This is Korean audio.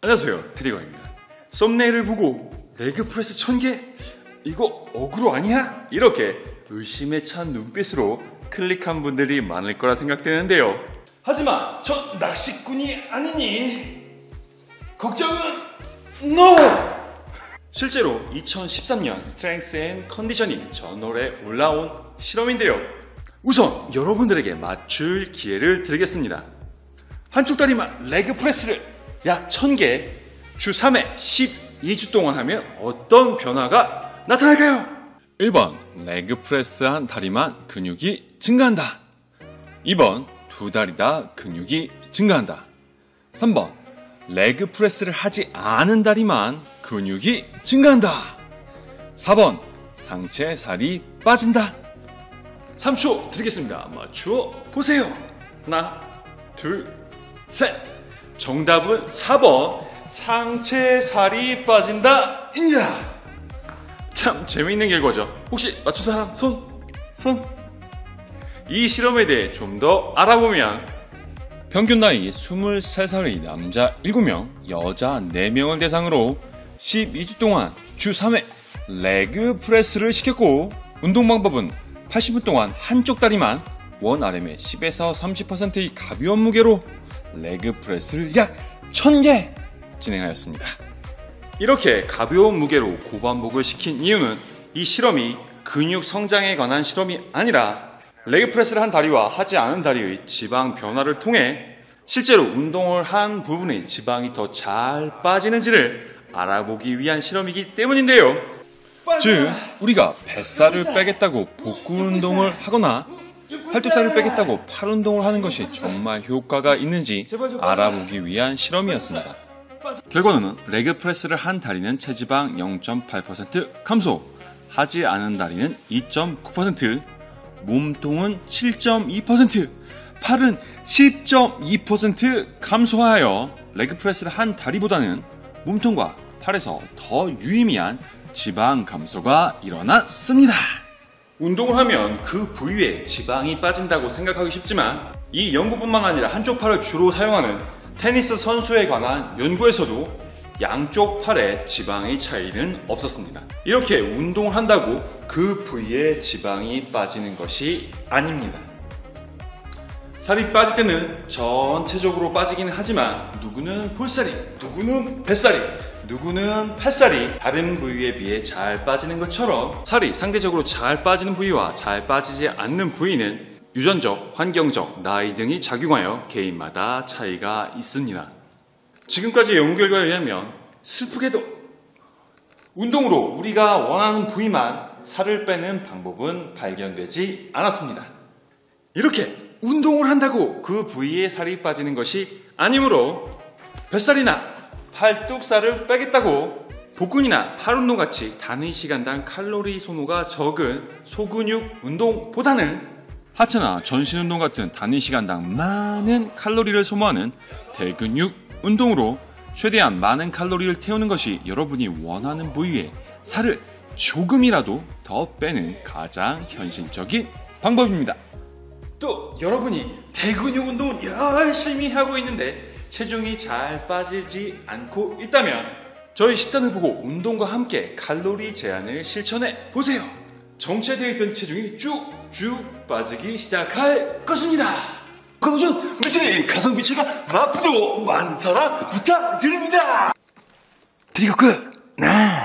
안녕하세요, 트리거입니다. 썸네일을 보고 레그 프레스 1000개? 이거 어그로 아니야? 이렇게 의심에 찬 눈빛으로 클릭한 분들이 많을 거라 생각되는데요. 하지만 전 낚시꾼이 아니니 걱정은 NO! 실제로 2013년 스트렝스 앤 컨디셔닝 저널에 올라온 실험인데요. 우선 여러분들에게 맞출 기회를 드리겠습니다. 한쪽 다리만 레그 프레스를 약 1000개 주 3회 12주 동안 하면 어떤 변화가 나타날까요? 1번 레그 프레스 한 다리만 근육이 증가한다. 2번 두 다리 다 근육이 증가한다. 3번 레그 프레스를 하지 않은 다리만 근육이 증가한다. 4번 상체 살이 빠진다. 3초 드리겠습니다. 맞추어 보세요. 하나, 둘, 셋. 정답은 4번 상체 살이 빠진다 입니다. 참 재미있는 결과죠. 혹시 맞춘 사람 손? 이 실험에 대해 좀 더 알아보면 평균 나이 23살의 남자 7명, 여자 4명을 대상으로 12주 동안 주 3회 레그 프레스를 시켰고, 운동 방법은 80분 동안 한쪽 다리만 원 RM의 10에서 30%의 가벼운 무게로 레그 프레스를 약 1000개 진행하였습니다. 이렇게 가벼운 무게로 고반복을 시킨 이유는 이 실험이 근육 성장에 관한 실험이 아니라 레그 프레스를 한 다리와 하지 않은 다리의 지방 변화를 통해 실제로 운동을 한 부분의 지방이 더 잘 빠지는지를 알아보기 위한 실험이기 때문인데요. 즉, 우리가 뱃살을 빼겠다고 복근 운동을 하거나 팔뚝살을 빼겠다고 팔 운동을 하는 것이 정말 효과가 있는지 알아보기 위한 실험이었습니다. 결과는 레그 프레스를 한 다리는 체지방 0.8% 감소, 하지 않은 다리는 2.9%, 몸통은 7.2%, 팔은 10.2% 감소하여 레그 프레스를 한 다리보다는 몸통과 팔에서 더 유의미한 지방 감소가 일어났습니다. 운동을 하면 그 부위에 지방이 빠진다고 생각하기 쉽지만 이 연구뿐만 아니라 한쪽 팔을 주로 사용하는 테니스 선수에 관한 연구에서도 양쪽 팔의 지방의 차이는 없었습니다. 이렇게 운동을 한다고 그 부위에 지방이 빠지는 것이 아닙니다. 살이 빠질 때는 전체적으로 빠지기는 하지만 누구는 볼살이, 누구는 뱃살이, 누구는 팔살이 다른 부위에 비해 잘 빠지는 것처럼 살이 상대적으로 잘 빠지는 부위와 잘 빠지지 않는 부위는 유전적, 환경적, 나이 등이 작용하여 개인마다 차이가 있습니다. 지금까지의 연구 결과에 의하면 슬프게도 운동으로 우리가 원하는 부위만 살을 빼는 방법은 발견되지 않았습니다. 이렇게 운동을 한다고 그 부위에 살이 빠지는 것이 아니므로 뱃살이나 팔뚝살을 빼겠다고 복근이나 팔 운동같이 단위 시간당 칼로리 소모가 적은 소근육 운동보다는 하체나 전신 운동 같은 단위 시간당 많은 칼로리를 소모하는 대근육 운동으로 최대한 많은 칼로리를 태우는 것이 여러분이 원하는 부위에 살을 조금이라도 더 빼는 가장 현실적인 방법입니다. 또 여러분이 대근육 운동을 열심히 하고 있는데 체중이 잘 빠지지 않고 있다면 저희 식단을 보고 운동과 함께 칼로리 제한을 실천해 보세요. 정체되어 있던 체중이 쭉쭉 빠지기 시작할 것입니다. 그럼 우선 밑에 가성 비치가 나쁘도 많은 사람 부탁드립니다. 트리거 끝!